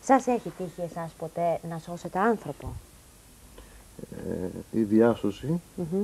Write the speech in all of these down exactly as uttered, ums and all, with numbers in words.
Σας έχει τύχει εσάς ποτέ να σώσετε άνθρωπο? Ε, η διάσωση Mm-hmm.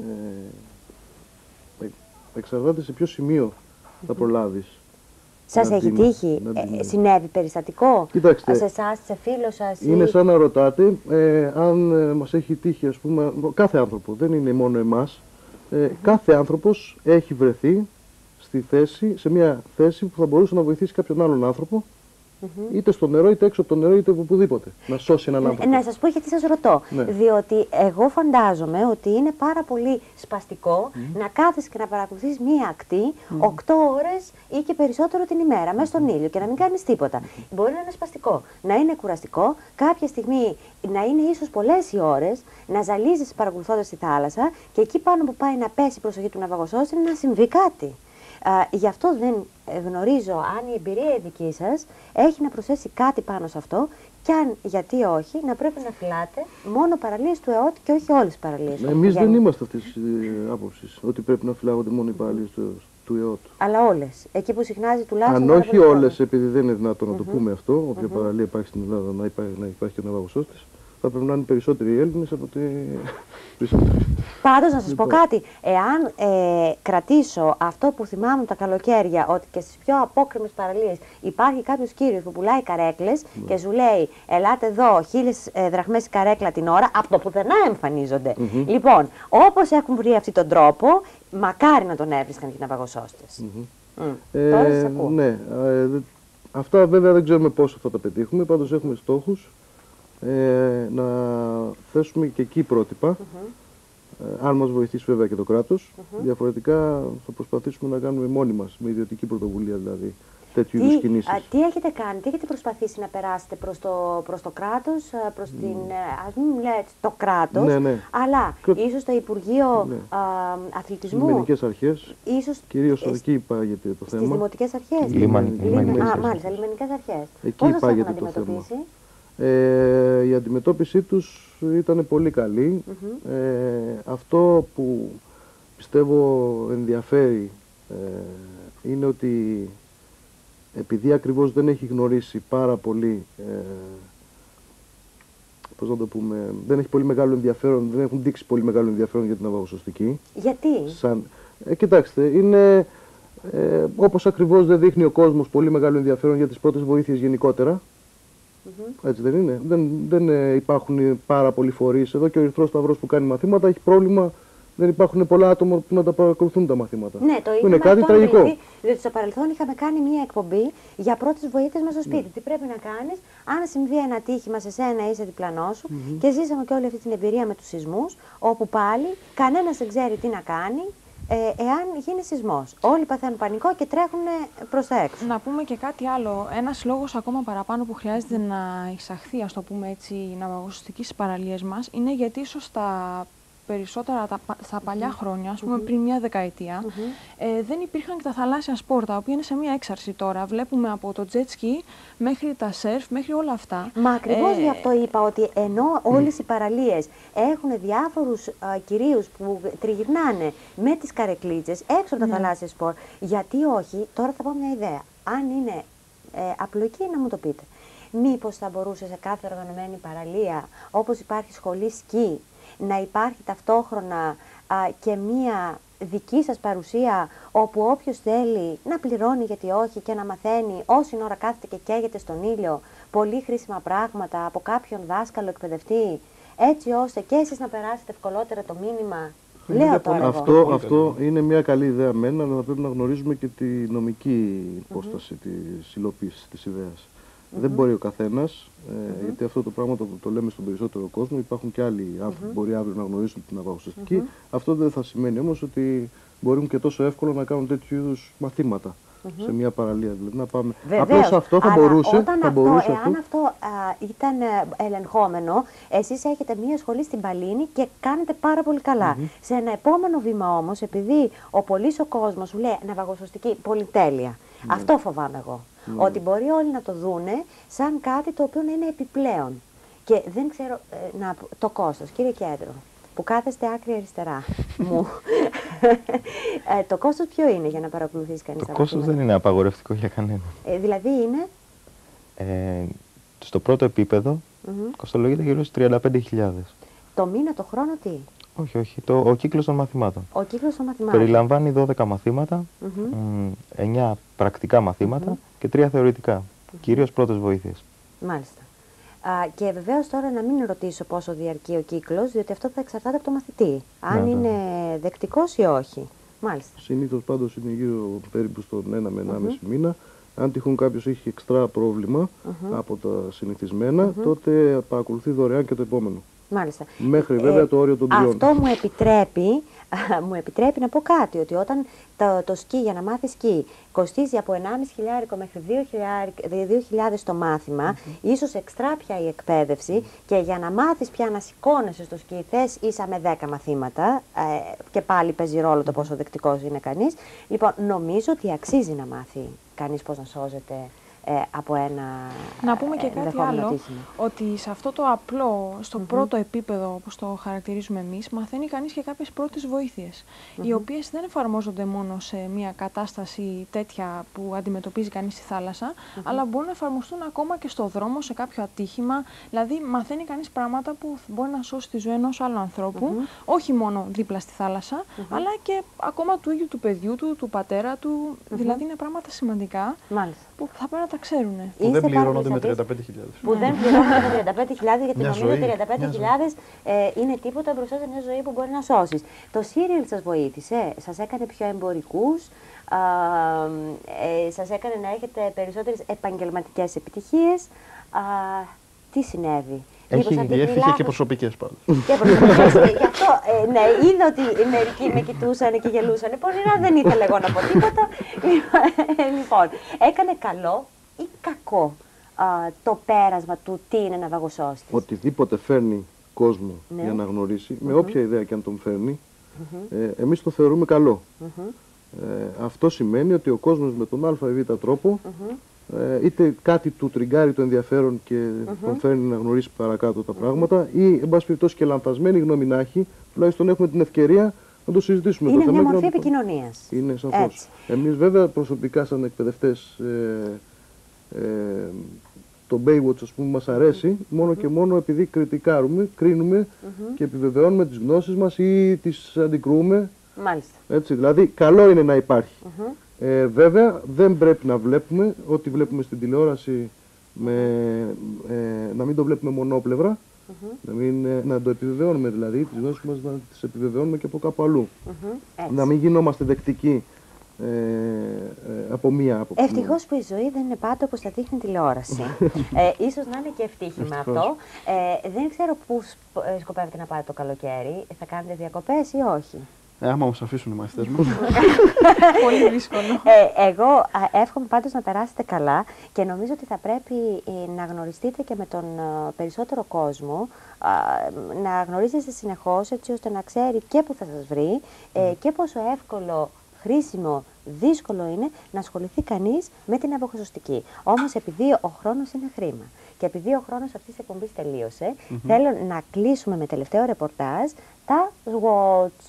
ε, εξαρτάται σε ποιο σημείο θα προλάβεις. Σας έχει την, τύχει, ε, συνέβη περιστατικό? Κοιτάξτε, σε εσάς, σε φίλο σας? είναι ή... σαν να ρωτάτε ε, αν ε, μας έχει τύχει, ας πούμε, κάθε άνθρωπο, δεν είναι μόνο εμάς, ε, mm-hmm. κάθε άνθρωπος έχει βρεθεί στη θέση, σε μια θέση που θα μπορούσε να βοηθήσει κάποιον άλλον άνθρωπο, mm-hmm. είτε στο νερό, είτε έξω από το νερό, είτε οπουδήποτε, να σώσει έναν άνθρωπο. Να σας πω γιατί σας ρωτώ, ναι. διότι εγώ φαντάζομαι ότι είναι πάρα πολύ σπαστικό mm-hmm. να κάθεσαι και να παρακολουθείς μία ακτή οκτώ mm-hmm. ώρες ή και περισσότερο την ημέρα, μέσα στον ήλιο και να μην κάνεις τίποτα. Mm-hmm. Μπορεί να είναι σπαστικό, να είναι κουραστικό, κάποια στιγμή να είναι ίσως πολλές οι ώρες, να ζαλίζεις παρακολουθώντας τη θάλασσα και εκεί πάνω που πάει να πέσει η προσοχή του ναυαγοσώστη να συμβεί κάτι. Uh, γι' αυτό δεν γνωρίζω αν η εμπειρία δική σας έχει να προσθέσει κάτι πάνω σε αυτό και αν, γιατί όχι, να πρέπει να φυλάτε μόνο παραλίες του ΕΟΤ και όχι όλες τις παραλίες. Εμείς δεν είμαστε αυτής της άποψης, ότι πρέπει να φυλάγονται μόνο οι παραλίες του, του ΕΟΤ. Αλλά όλες, εκεί που συχνάζει τουλάχιστον... Αν όχι όλες, επειδή δεν είναι δυνατόν να mm-hmm. το πούμε αυτό, όποια mm-hmm. παραλία υπάρχει στην Ελλάδα να υπάρχει, να υπάρχει και ο ναυαγοσώστης, θα πρέπει να είναι περισσότεροι οι Έλληνες από ότι περισσότεροι. Πάντως να σας πω κάτι, εάν ε, κρατήσω αυτό που θυμάμαι τα καλοκαίρια, ότι και στις πιο απόκρημες παραλίες υπάρχει κάποιος κύριος που πουλάει καρέκλες mm. και σου λέει ελάτε εδώ χίλιες ε, δραχμές καρέκλα την ώρα, από το πουθενά εμφανίζονται. Mm-hmm. Λοιπόν, όπως έχουν βρει αυτόν τον τρόπο, μακάρι να τον έβρισκαν και οι ναυαγοσώστες. Mm-hmm. Mm. Ε, Τώρα σας ακούω. Ναι, ε, αυτά βέβαια δεν ξέρουμε πόσο θα τα πετύχουμε, πάντως έχουμε στόχους. Ε, να θέσουμε και εκεί πρότυπα, mm-hmm. ε, αν μας βοηθήσει βέβαια και το κράτος, mm-hmm. διαφορετικά θα προσπαθήσουμε να κάνουμε μόνοι μας, με ιδιωτική πρωτοβουλία δηλαδή, τέτοιου είδους κινήσεις. Α, τι έχετε κάνει, τι έχετε προσπαθήσει να περάσετε προς το, προς το κράτος, προς mm. την, ας μην λέτε το κράτος, ναι, ναι. αλλά Κρ... ίσως το Υπουργείο ναι. α, Αθλητισμού. Λιμενικές αρχές, ίσως... κυρίως ε, εκεί υπάγεται το θέμα. Στις δημοτικές αρχές. Λιμαν... Λιμαν... Α, μάλιστα, λιμενικές αρχές. Εκεί πώς υπάγεται το θέμα. Ε, η αντιμετώπιση τους ήταν πολύ καλή. Mm-hmm. Ε, αυτό που πιστεύω ενδιαφέρει ε, είναι ότι επειδή ακριβώς δεν έχει γνωρίσει πάρα πολύ, ε, πώς να το πούμε, δεν έχει πολύ μεγάλο ενδιαφέρον, δεν έχουν δείξει πολύ μεγάλο ενδιαφέρον για την ναυαγοσωστική. Γιατί? Σαν, ε, κοιτάξτε, είναι ε, όπως ακριβώς δεν δείχνει ο κόσμος πολύ μεγάλο ενδιαφέρον για τις πρώτες βοήθειες γενικότερα. Mm-hmm. Έτσι δεν είναι. Δεν, δεν ε, υπάρχουν πάρα πολλοί φορείς. Εδώ και ο Ερυθρός Σταυρός που κάνει μαθήματα έχει πρόβλημα. Δεν υπάρχουν πολλά άτομα που να τα παρακολουθούν τα μαθήματα. Ναι, το είναι κάτι αυτό, τραγικό. Δηλαδή, διότι στο παρελθόν είχαμε κάνει μια εκπομπή για πρώτες βοήθειες μέσα στο σπίτι. Ναι. Τι πρέπει να κάνεις αν συμβεί ένα ατύχημα σε σένα ή σε διπλανό σου. Mm-hmm. Και ζήσαμε και όλη αυτή την εμπειρία με τους σεισμούς, όπου πάλι κανένας δεν ξέρει τι να κάνει. Ε, εάν γίνει σεισμός. Όλοι παθαίνουν πανικό και τρέχουν προς τα έξω. Να πούμε και κάτι άλλο. Ένας λόγος ακόμα παραπάνω που χρειάζεται να εισαχθεί, ας το πούμε έτσι, η ναυαγοσωστική στις παραλίες μας, είναι γιατί ίσως τα περισσότερα τα, στα παλιά mm-hmm. χρόνια, ας πούμε mm-hmm. πριν μια δεκαετία, mm-hmm. ε, δεν υπήρχαν και τα θαλάσσια σπορ, τα οποία είναι σε μια έξαρση τώρα. Βλέπουμε από το jet ski μέχρι τα σερφ, μέχρι όλα αυτά. Μα ακριβώς ε, γι' αυτό είπα ότι ενώ όλες οι παραλίες έχουν διάφορους α, κυρίους που τριγυρνάνε με τις καρεκλίτσες έξω από τα mm. θαλάσσια σπορ, γιατί όχι, τώρα θα πω μια ιδέα. Αν είναι ε, απλοϊκή να μου το πείτε. Μήπως θα μπορούσε σε κάθε οργανωμένη παραλία, όπως υπάρχει σχολή σκι, να υπάρχει ταυτόχρονα α, και μία δική σας παρουσία, όπου όποιος θέλει να πληρώνει γιατί όχι και να μαθαίνει όση ώρα κάθεται και καίγεται στον ήλιο πολύ χρήσιμα πράγματα από κάποιον δάσκαλο εκπαιδευτή, έτσι ώστε και εσείς να περάσετε ευκολότερα το μήνυμα. Λέω τώρα αυτό, εγώ. αυτό είναι μια καλή ιδέα μένα, αλλά θα πρέπει να γνωρίζουμε και τη νομική υπόσταση mm-hmm. της υλοποίησης της ιδέας. Mm-hmm. Δεν μπορεί ο καθένας, ε, mm-hmm. γιατί αυτό το πράγμα το, το λέμε στον περισσότερο κόσμο, υπάρχουν και άλλοι άνθρωποι mm-hmm. που μπορεί αύριο να γνωρίσουν την ναυαγοσωστική. Mm-hmm. Αυτό δεν θα σημαίνει όμως ότι μπορούν και τόσο εύκολα να κάνουν τέτοιου είδους μαθήματα mm-hmm. σε μια παραλία. Δηλαδή να πάμε. Απλώς αυτό θα μπορούσε. Όταν θα αυτό, μπορούσε εάν αυτό, αυτό α, ήταν ελεγχόμενο, εσείς έχετε μια σχολή στην Παλίνη και κάνετε πάρα πολύ καλά. Mm-hmm. Σε ένα επόμενο βήμα όμως, επειδή ο πολύς ο κόσμος σου λέει ναυαγοσωστική πολυτέλεια, mm-hmm. αυτό φοβάμαι εγώ. Mm. Ότι μπορεί όλοι να το δούνε σαν κάτι το οποίο να είναι επιπλέον. Και δεν ξέρω, ε, να, το κόστος, κύριε Κέντρο, που κάθεστε άκρη αριστερά μου, ε, το κόστος ποιο είναι για να παρακολουθήσει κανείς? Το κόστος δεν είναι απαγορευτικό για κανέναν. Ε, δηλαδή είναι? Ε, στο πρώτο επίπεδο Mm-hmm. κοστολογείται γύρω στις τριάντα πέντε χιλιάδες. Το μήνα, το χρόνο, τι? Όχι, όχι. Το, ο κύκλος των μαθημάτων. Ο κύκλος των μαθημάτων. Περιλαμβάνει δώδεκα μαθήματα, Mm-hmm. μ, εννιά πρακτικά μαθήματα Mm-hmm. και τρία θεωρητικά. Mm-hmm. Κυρίως πρώτες βοήθειες. Μάλιστα. Α, και βεβαίως τώρα να μην ρωτήσω πόσο διαρκεί ο κύκλος, διότι αυτό θα εξαρτάται από το μαθητή. Αν Ναι, είναι δεκτικός ή όχι. Μάλιστα. Συνήθως πάντως είναι γύρω περίπου στον ένα με ενάμιση Mm-hmm. μήνα. Αν τυχόν κάποιος έχει εξτρά πρόβλημα Mm-hmm. από τα συνηθισμένα, Mm-hmm. τότε παρακολουθεί δωρεάν και το επόμενο. Μάλιστα. Μέχρι βέβαια Ε, το όριο των τριών. Αυτό μου επιτρέπει, μου επιτρέπει να πω κάτι, ότι όταν το, το σκι, για να μάθει σκι, κοστίζει από ενάμιση χιλιάδες μέχρι δύο χιλιάδες το μάθημα, mm-hmm. ίσως εξτρά πια η εκπαίδευση, mm-hmm. και για να μάθεις πια να σηκώνεσαι στο σκι, θες ίσα με δέκα μαθήματα, ε, και πάλι παίζει ρόλο το πόσο δεκτικός είναι κανείς. Λοιπόν, νομίζω ότι αξίζει να μάθει κανείς πώς να σώζεται Ε, από ένα Να πούμε και ε, κάτι ενδεχόμενο άλλο, ατύχημα. ότι σε αυτό το απλό, στο Mm-hmm. πρώτο επίπεδο, όπως το χαρακτηρίζουμε εμείς, μαθαίνει κανείς και κάποιες πρώτες βοήθειες, Mm-hmm. οι οποίες δεν εφαρμόζονται μόνο σε μια κατάσταση τέτοια που αντιμετωπίζει κανείς στη θάλασσα, Mm-hmm. αλλά μπορούν να εφαρμοστούν ακόμα και στο δρόμο, σε κάποιο ατύχημα. Δηλαδή, μαθαίνει κανείς πράγματα που μπορεί να σώσει τη ζωή ενός άλλου ανθρώπου, Mm-hmm. όχι μόνο δίπλα στη θάλασσα, Mm-hmm. αλλά και ακόμα του ίδιου του παιδιού του, του πατέρα του. Mm-hmm. Δηλαδή, είναι πράγματα σημαντικά Μάλιστα. που θα πρέπει να τα ξέρουν. Που δεν Είστε πληρώνονται πάρα με πολύ τριάντα πέντε χιλιάδες. Που δεν πληρώνονται με τριάντα πέντε χιλιάδες, γιατί Μια νομίζω ζωή, τριάντα πέντε χιλιάδες ε, είναι τίποτα μπροστά σε μια ζωή που μπορεί να σώσεις. Το σύριελ σας βοήθησε, σας έκανε πιο εμπορικούς, α, ε, σας έκανε να έχετε περισσότερες επαγγελματικές επιτυχίες. Α, τι συνέβη? Έχει Μήπως αντί είχε λάθος- και προσωπικές πάντως. Και προσωπικές. Ε, Γι' αυτό, ε, ναι, είδα ότι μερικοί με κοιτούσαν και γελούσαν. Πονηρά, δεν ήθελα εγώ να πω τίποτα. Λοιπόν, έκανε καλό ή κακό α, το πέρασμα του τι είναι ναυαγοσώστης? Οτιδήποτε φέρνει κόσμο Ναι. για να γνωρίσει, με Μμμ. όποια ιδέα και αν τον φέρνει, Μμμ. ε, εμείς το θεωρούμε καλό. Μμμ. Ε, αυτό σημαίνει ότι ο κόσμος με τον α ή β τρόπο, Μμμ. ε, είτε κάτι του τριγκάρει το ενδιαφέρον και τον φέρνει να γνωρίσει παρακάτω τα πράγματα, ή εν πάση περιπτώσει και λανθασμένη γνώμη να έχει, τουλάχιστον έχουμε την ευκαιρία να το συζητήσουμε. Είναι το μια θέμα και μορφή να το- επικοινωνίας. Είναι σαφώς. Έτσι. Εμείς βέβαια προσωπικά σαν εκπαιδευτές, ε, ε, το Baywatch, ας πούμε, μας αρέσει μόνο και μόνο επειδή κριτικάρουμε, κρίνουμε και επιβεβαιώνουμε τις γνώσεις μας ή τις αντικρούμε. Μάλιστα. Έτσι, δηλαδή, καλό είναι να υπάρχει. Μμμ. Ε, βέβαια, δεν πρέπει να βλέπουμε ό,τι βλέπουμε στην τηλεόραση, με, ε, να μην το βλέπουμε μονόπλευρα, να, μην, ε, να το επιβεβαιώνουμε δηλαδή, τις γνώσεις μας να τις επιβεβαιώνουμε και από κάπου αλλού. Μμμ. Έτσι. Να μην γινόμαστε δεκτικοί ε, ε, από μία άποψη. Ευτυχώς που η ζωή δεν είναι πάντα όπως θα δείχνει τηλεόραση. ε, ίσως να είναι και ευτύχημα Ευτυχώς. αυτό. Ε, δεν ξέρω πού σπ- ε, σκοπεύετε να πάτε το καλοκαίρι. Θα κάνετε διακοπές ή όχι? Ε, άμα μας αφήσουν οι μαθητές μας. Πολύ δύσκολο. Ε, εγώ α, εύχομαι πάντως να περάσετε καλά και νομίζω ότι θα πρέπει ε, να γνωριστείτε και με τον ε, περισσότερο κόσμο, α, να γνωρίζετε συνεχώς έτσι ώστε να ξέρει και που θα σας βρει ε, και πόσο εύκολο, χρήσιμο, δύσκολο είναι να ασχοληθεί κανείς με την ναυαγοσωστική. Όμως επειδή ο χρόνος είναι χρήμα και επειδή ο χρόνος αυτής της εκπομπής τελείωσε, θέλω να κλείσουμε με τελευταίο ρεπορτάζ τα SWOTS.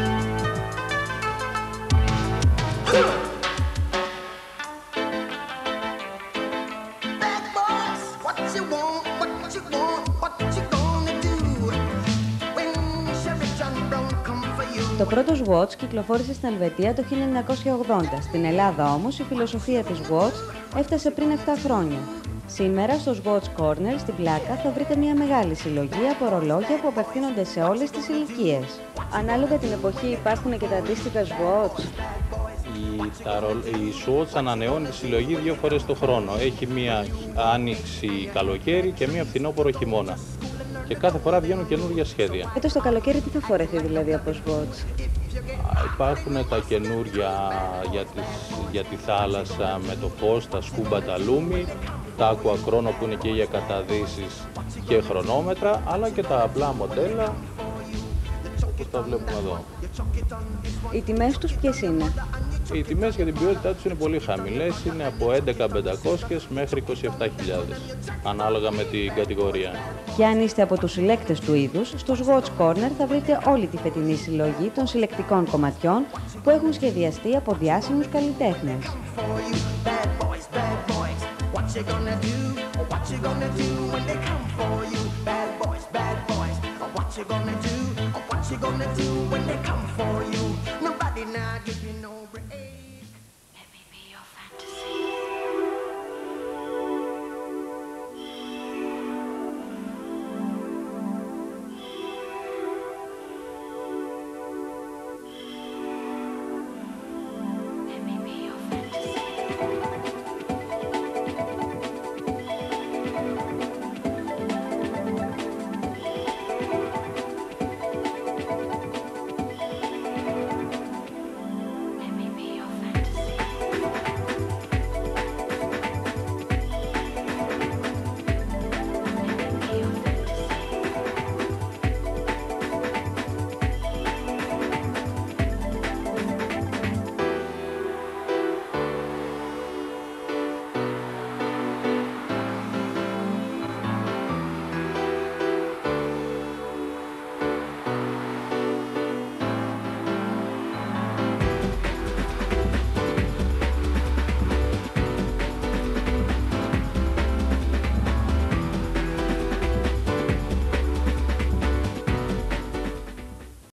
Bad boys, what you want, what you want, what you gonna do when Sheriff John Brown come for you? Το πρώτο SWOTS κυκλοφόρησε στην Ελβετία το χίλια εννιακόσια ογδόντα. Στην Ελλάδα όμως η φιλοσοφία της SWOTS έφτασε πριν επτά χρόνια. Σήμερα στο SWOTS Corner στην Πλάκα θα βρείτε μια μεγάλη συλλογή από ορολόγια που απευθύνονται σε όλες τις ηλικίες. Ανάλογα την εποχή υπάρχουν και τα αντίστοιχα SWOTS. Η, τα, ρο- η SWOTS ανανεώνει τη συλλογή δύο φορές το χρόνο. Έχει μία άνοιξη καλοκαίρι και μία φθινόπωρο χειμώνα. Και κάθε φορά βγαίνουν καινούργια σχέδια. Έτος το καλοκαίρι τι θα φορεθεί δηλαδή από SWOTS? Α, Υπάρχουν τα καινούργια για, τις, για τη θάλασσα με το φως, τα σκούμπα, τα λούμι, τα aqua chrono που είναι και για καταδύσεις και χρονόμετρα, αλλά και τα απλά μοντέλα όπως τα βλέπουμε εδώ. Οι τιμές τους ποιες είναι? Οι τιμές για την ποιότητά τους είναι πολύ χαμηλές, είναι από έντεκα χιλιάδες πεντακόσιες μέχρι είκοσι επτά χιλιάδες, ανάλογα με την κατηγορία. Και αν είστε από τους συλλέκτες του είδους, στο SWOTS Corner θα βρείτε όλη τη φετινή συλλογή των συλλεκτικών κομματιών που έχουν σχεδιαστεί από διάσημους καλλιτέχνες. For you, bad boys, bad boys, what you gonna do? What you gonna do when they come for you? Bad boys, bad boys. What you gonna do? What you gonna do when they come for you? Nobody now give you no break.